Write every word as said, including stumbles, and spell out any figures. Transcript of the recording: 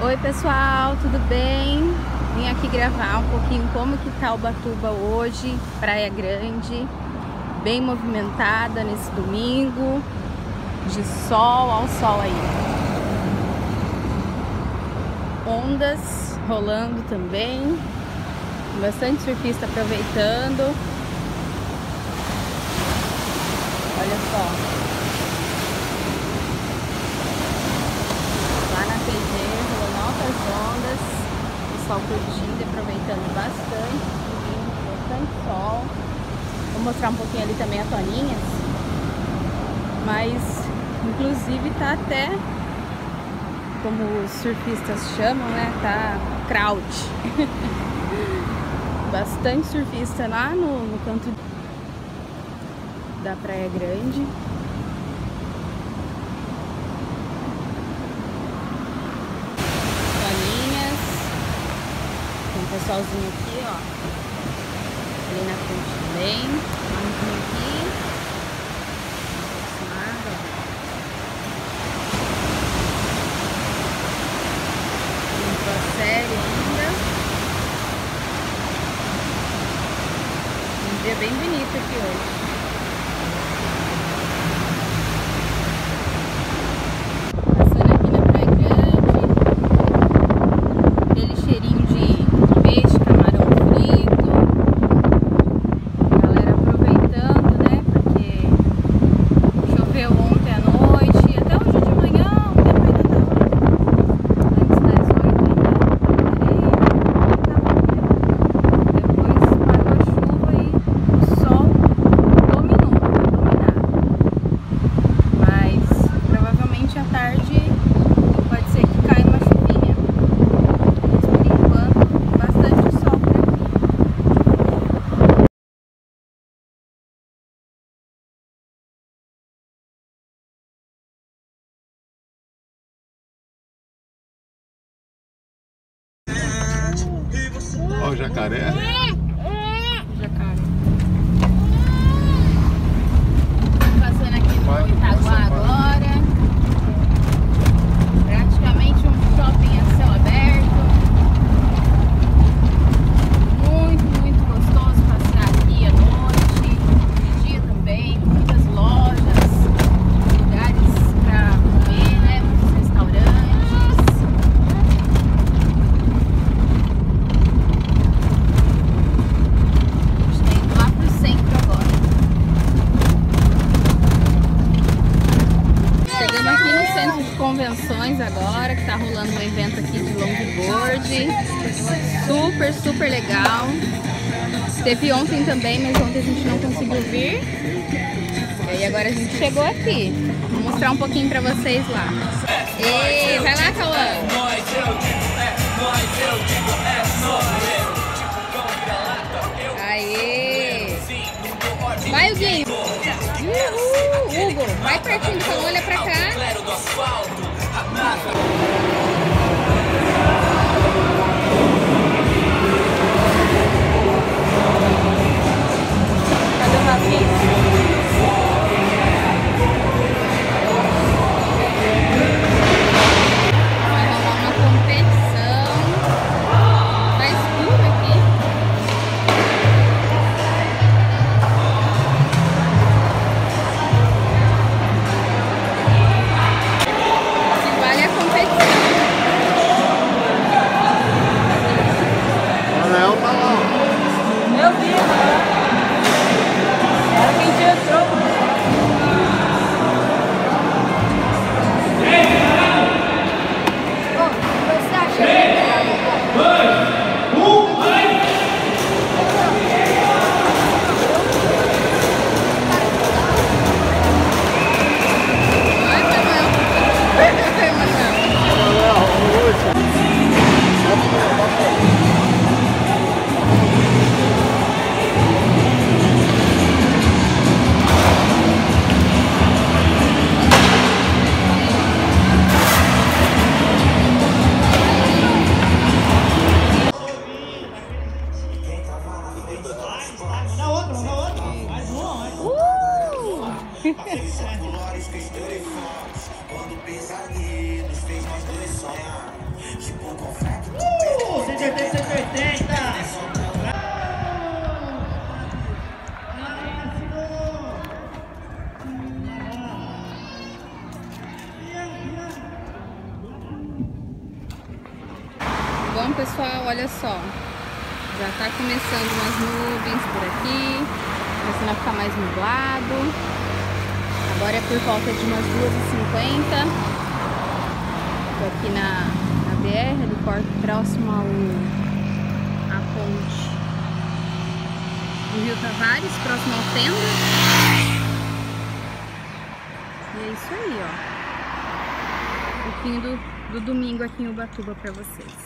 Oi pessoal, tudo bem? Vim aqui gravar um pouquinho como que tá Ubatuba hoje, Praia Grande, bem movimentada nesse domingo, de sol ao sol aí. Ondas rolando também, bastante surfista aproveitando. Olha só. Ondas, o pessoal curtindo e aproveitando bastante, bastante sol. Vou mostrar um pouquinho ali também a Toninhas, mas inclusive tá até, como os surfistas chamam, né, tá crowd. Bastante surfista lá no, no canto da Praia Grande. Um pessoalzinho aqui, ó, ali na frente também, vamos aqui, nada. Entrou série ainda, um dia bem bonito aqui hoje. Olha o jacaré. Jacaré. Passando aqui no Itaguá agora. Praticamente um shopping a céu aberto. Muito, muito gostoso passear aqui à noite. De dia também. Muitas lojas, lugares para comer, né? Muitos restaurantes. Convenções agora, que tá rolando um evento aqui de longboard, super, super legal. Teve ontem também, mas ontem a gente não conseguiu vir. E agora a gente chegou aqui. Vou mostrar um pouquinho pra vocês lá. E vai lá, Cauã! Aê! Vai, Huguinho! Uhul! Hugo, vai pertinho do Cauã, olha pra cá. Cadê o Rafinha? Então, pessoal, olha só. Já tá começando umas nuvens por aqui. Começando a ficar mais nublado. Agora é por volta de umas duas e cinquenta. Tô aqui na, na B R, ali porto, próximo ao à ponte do Rio Tavares, próximo ao Tenda. E é isso aí, ó. Um pouquinho do, do domingo aqui em Ubatuba pra vocês.